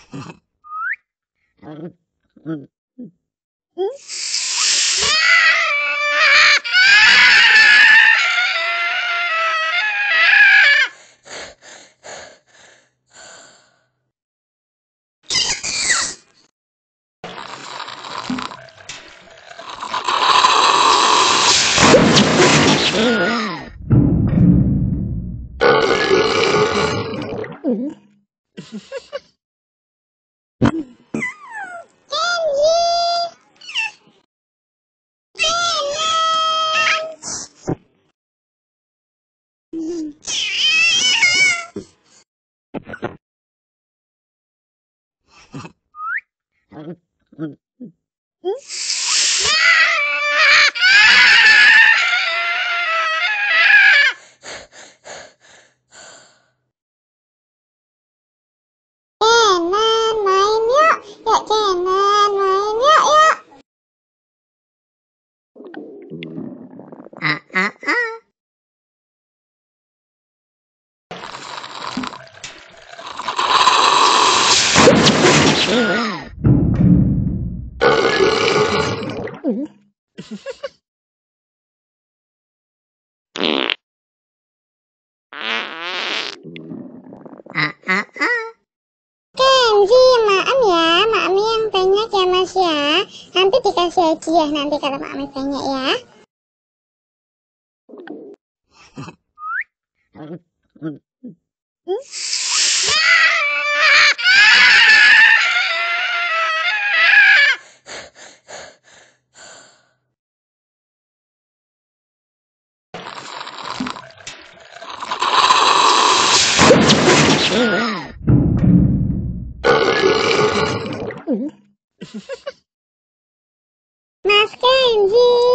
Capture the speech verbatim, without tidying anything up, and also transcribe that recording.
Kennan, main yuk. Yuk Kennan, main yuk yuk. Ah, ah, ah. Ah, ah, ah. Kenzie, maaf ya, Mami yang banyak ya Mas ya. Nanti dikasih hadiah nanti kalau Mami banyak ya. Mas Kenzie.